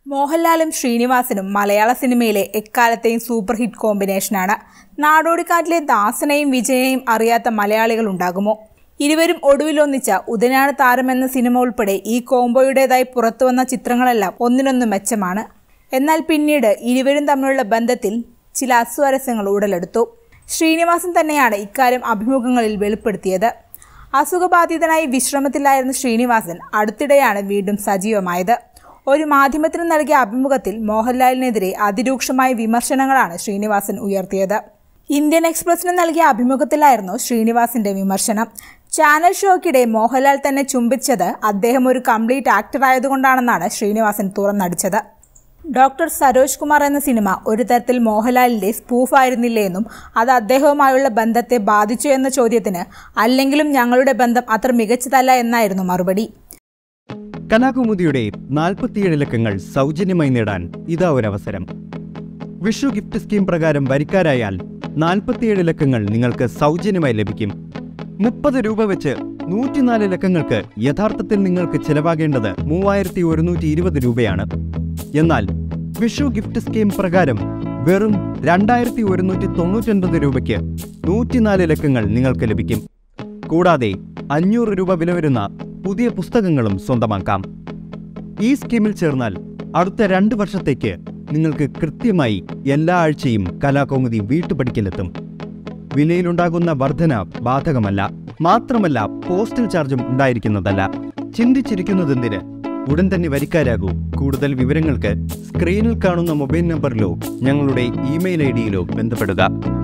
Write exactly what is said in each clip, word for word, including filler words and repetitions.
മോഹൻലാലും ശ്രീനിവാസനും മലയാള സിനിമയിലെ എക്കാലത്തെയും സൂപ്പർ ഹിറ്റ് കോമ്പിനേഷനാണ്. നാടോടിക്കാറ്റിലെ ദാസനെയും വിജയനെയും അറിയാത്ത മലയാളികൾ ഉണ്ടാകുമോ? ഇരുവരും ഒടുവിലൊന്നിച്ച ഉദയനാണ് താരമെന്ന സിനിമ ഉൾപ്പെടെ ഈ കോംബോയുടേതായി പുറത്തുവന്ന ചിത്രങ്ങളെല്ലാം ഒന്നിനൊന്ന് മെച്ചമാണ്. എന്നാൽ പിന്നീട് ഇരുവരും തമ്മിലുള്ള ബന്ധത്തിൽ ചില അസ്വാരസ്യങ്ങൾ ഉടലെടുത്തു. ശ്രീനിവാസൻ തന്നെയാണ് ഇക്കാര്യം അഭിമുഖങ്ങളിൽ വെളിപ്പെടുത്തിയത്. അസുഖബാധിതനായി വിശ്രമത്തിലായിരുന്ന ശ്രീനിവാസൻ അടുത്തിടെയാണ് വീണ്ടും സജീവമായത്. ഒരു മാധ്യമത്തിന് നൽകിയ അഭിമുഖത്തിൽ മോഹൻലാലിനെതിരെ അതിരൂക്ഷമായ വിമർശനങ്ങളാണ് ശ്രീനിവാസൻ ഉയർത്തിയത്. ഇന്ത്യൻ എക്സ്പ്രസിന് നൽകിയ അഭിമുഖത്തിലായിരുന്നു ശ്രീനിവാസന്റെ വിമർശനം. ചാനൽ ഷോയ്ക്കിടെ മോഹൻലാൽ തന്നെ ചുംബിച്ചത് അദ്ദേഹം ഒരു കംപ്ലീറ്റ് ആക്ടർ ആയതുകൊണ്ടാണെന്നാണ് ശ്രീനിവാസൻ തുറന്നടിച്ചത്. ഡോക്ടർ സരോജ് കുമാർ എന്ന സിനിമ ഒരു തരത്തിൽ മോഹൻലാലിന്റെ സ്പൂഫായിരുന്നില്ലേ എന്നും അത് അദ്ദേഹവുമായുള്ള ബന്ധത്തെ ബാധിച്ചു എന്ന ചോദ്യത്തിന് അല്ലെങ്കിലും ഞങ്ങളുടെ ബന്ധം അത്ര മികച്ചതല്ല എന്നായിരുന്നു മറുപടി. കലാകുമുദിയുടെ നാൽപ്പത്തിയേഴ് ലക്കങ്ങൾ സൗജന്യമായി നേടാൻ ഇതാ ഒരവസരം. വിഷു ഗിഫ്റ്റ് സ്കീം പ്രകാരം വരിക്കാരായാൽ നാൽപ്പത്തിയേഴ് ലക്കങ്ങൾ നിങ്ങൾക്ക് സൗജന്യമായി ലഭിക്കും. മുപ്പത് രൂപ വെച്ച് നൂറ്റിനാല് ലക്കങ്ങൾക്ക് യഥാർത്ഥത്തിൽ നിങ്ങൾക്ക് ചെലവാകേണ്ടത് മൂവായിരത്തി ഒരുന്നൂറ്റി ഇരുപത് രൂപയാണ്. എന്നാൽ വിഷു ഗിഫ്റ്റ് സ്കീം പ്രകാരം വെറും രണ്ടായിരത്തി ഒരുന്നൂറ്റി തൊണ്ണൂറ്റൊൻപത് രൂപയ്ക്ക് നൂറ്റിനാല് ലക്കങ്ങൾ നിങ്ങൾക്ക് ലഭിക്കും. കൂടാതെ അഞ്ഞൂറ് രൂപ വില വരുന്ന പുതിയ പുസ്തകങ്ങളും സ്വന്തമാക്കാം. ഈ സ്കീമിൽ ചേർന്നാൽ അടുത്ത രണ്ട് വർഷത്തേക്ക് നിങ്ങൾക്ക് കൃത്യമായി എല്ലാ ആഴ്ചയും കലാകൗമുദി വീട്ടുപടിക്കലെത്തും. വിലയിലുണ്ടാകുന്ന വർധന ബാധകമല്ല. മാത്രമല്ല പോസ്റ്റൽ ചാർജും ഉണ്ടായിരിക്കുന്നതല്ല. ചിന്തിച്ചിരിക്കുന്നതെന്തിന്? ഉടൻ തന്നെ വരിക്കാരാകൂ. കൂടുതൽ വിവരങ്ങൾക്ക് സ്ക്രീനിൽ കാണുന്ന മൊബൈൽ നമ്പറിലോ ഞങ്ങളുടെ ഇമെയിൽ ഐ ഡിയിലോ ബന്ധപ്പെടുക.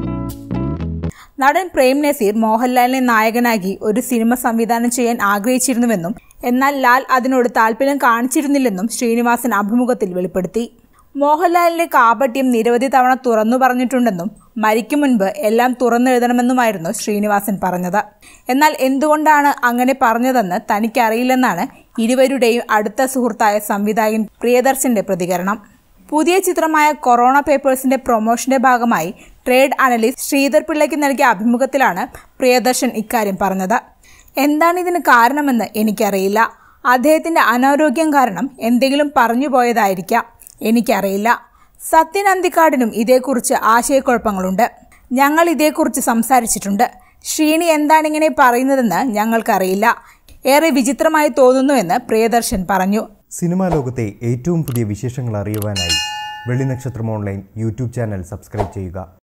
നടൻ പ്രേം നസീർ മോഹൻലാലിനെ നായകനാക്കി ഒരു സിനിമ സംവിധാനം ചെയ്യാൻ ആഗ്രഹിച്ചിരുന്നുവെന്നും എന്നാൽ ലാൽ അതിനോട് താല്പര്യം കാണിച്ചിരുന്നില്ലെന്നും ശ്രീനിവാസൻ അഭിമുഖത്തിൽ വെളിപ്പെടുത്തി. മോഹൻലാലിന്റെ കാപട്യം നിരവധി തവണ തുറന്നു പറഞ്ഞിട്ടുണ്ടെന്നും മരിക്കും മുൻപ് എല്ലാം തുറന്നെഴുതണമെന്നുമായിരുന്നു ശ്രീനിവാസൻ പറഞ്ഞത്. എന്നാൽ എന്തുകൊണ്ടാണ് അങ്ങനെ പറഞ്ഞതെന്ന് തനിക്കറിയില്ലെന്നാണ് ഇരുവരുടെയും അടുത്ത സുഹൃത്തായ സംവിധായകൻ പ്രിയദർശന്റെ പ്രതികരണം. പുതിയ ചിത്രമായ കൊറോണ പേപ്പേഴ്സിന്റെ പ്രൊമോഷന്റെ ഭാഗമായി ട്രേഡ് അനലിസ്റ്റ് ശ്രീധർ പിള്ളയ്ക്ക് നൽകിയ അഭിമുഖത്തിലാണ് പ്രിയദർശൻ ഇക്കാര്യം പറഞ്ഞത്. എന്താണ് ഇതിന് കാരണമെന്ന് എനിക്കറിയില്ല. അദ്ദേഹത്തിന്റെ അനാരോഗ്യം കാരണം എന്തെങ്കിലും പറഞ്ഞു പോയതായിരിക്കാം. എനിക്കറിയില്ല. സത്യൻ അന്തിക്കാടിനും ഇതേക്കുറിച്ച് ആശയക്കുഴപ്പങ്ങളുണ്ട്. ഞങ്ങൾ ഇതേക്കുറിച്ച് സംസാരിച്ചിട്ടുണ്ട്. ശ്രീനി എന്താണിങ്ങനെ പറയുന്നതെന്ന് ഞങ്ങൾക്കറിയില്ല. ഏറെ വിചിത്രമായി തോന്നുന്നുവെന്ന് പ്രിയദർശൻ പറഞ്ഞു. സിനിമാ ലോകത്തെ ഏറ്റവും പുതിയ വിശേഷങ്ങൾ അറിയുവാനായി Vellinakshatram online YouTube channel subscribe ചെയ്യുക.